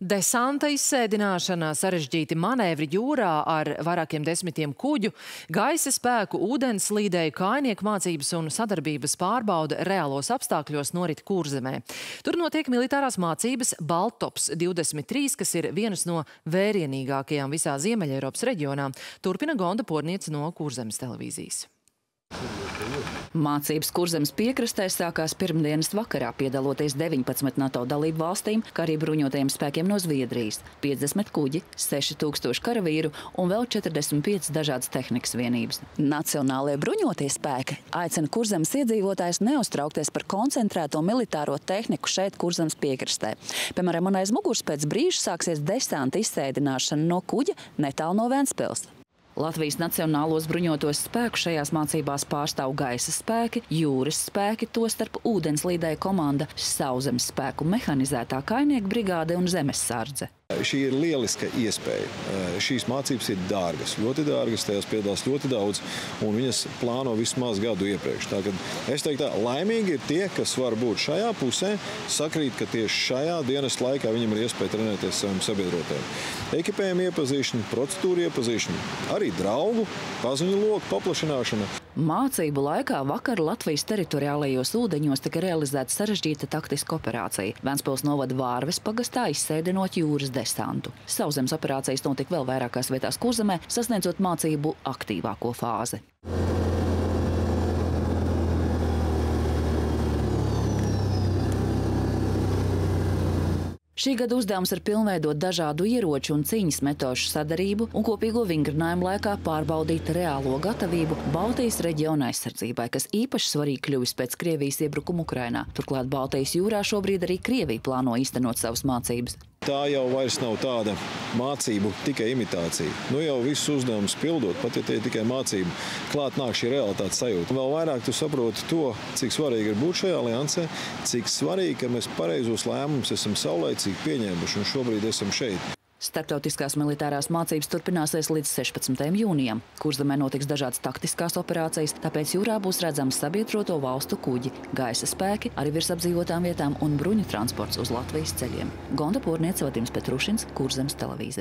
Desanta izsēdināšana, sarežģīti manevri jūrā ar vairākiem desmitiem kuģu, gaisa spēku, ūdenslīdēju, kājnieku mācības un sadarbības pārbaude reālos apstākļos norit Kurzemē. Tur notiek militārās mācības Baltops 23, kas ir vienas no vērienīgākajām visā Ziemeļeiropas reģionā. Turpina Gonda Porniece no Kurzemes televīzijas. Mācības Kurzemes piekrastē sākās pirmdienas vakarā, piedaloties 19 NATO dalību valstīm, kā arī bruņotajiem spēkiem no Zviedrijas, 50 kuģi, 6000 karavīru un vēl 45 dažādas tehnikas vienības. Nacionālie bruņotie spēki aicina Kurzemes iedzīvotājus neuztraukties par koncentrēto militāro tehniku šeit Kurzemes piekrastē. Piemēram, man aiz muguras pēc brīža sāksies desanta izsēdināšana no kuģa netālu no Ventspils. Latvijas nacionālos bruņotos spēkus šajās mācībās pārstāv gaisa spēki, jūras spēki, tostarp ūdenslīdēju komanda, sauszemes spēku mehanizētā kājnieku brigāde un zemessardze. Šī ir lieliska iespēja. Šīs mācības ir dārgas, ļoti dārgas, tajās piedalās ļoti daudz, un viņas plāno vismaz gadu iepriekš. Tātad es teiktu, laimīgi ir tie, kas var būt šajā pusē, sakrīt, ka tieši šajā dienas laikā viņam ir iespēja trenēties saviem sabiedrotājiem. Ekipējuma iepazīšana, procedūra iepazīšana, arī draugu, paziņu loku paplašināšana. Mācību laikā vakar Latvijas teritoriālajos ūdeņos tika realizēta sarežģīta taktiska operācija. Ventspils novada Vārves pagastā izsēdinot jūras desantu. Sauszemes operācijas notika vēl vairākās vietās Kurzemē, sasniedzot mācību aktīvāko fāzi. Šī gada uzdevums ir pilnveidot dažādu ieroču un cīņas metožu sadarību un kopīgo vingrinājumu laikā pārbaudīt reālo gatavību Baltijas reģiona aizsardzībai, kas īpaši svarīgi kļuvis pēc Krievijas iebrukuma Ukrainā. Turklāt Baltijas jūrā šobrīd arī Krievija plāno īstenot savas mācības. Tā jau vairs nav tāda mācību, tikai imitācija. Nu jau visus uzdevumus pildot, pat ja tie ir tikai mācību, klāt nāk šī realitātes sajūta. Vēl vairāk tu saproti to, cik svarīgi ir būt šajā aliansē, cik svarīgi, ka mēs pareizos lēmumus esam saulaicīgi pieņēmuši un šobrīd esam šeit. Starptautiskās militārās mācības turpināsies līdz 16. jūnijam. Kurzemē notiks dažādas taktiskās operācijas, tāpēc jūrā būs redzams sabiedroto valstu kuģi, gaisa spēki, arī virs apdzīvotām vietām un bruņu transports uz Latvijas ceļiem. Gonda Porniece, Vadims Petrušins, Kurzemes televīzija.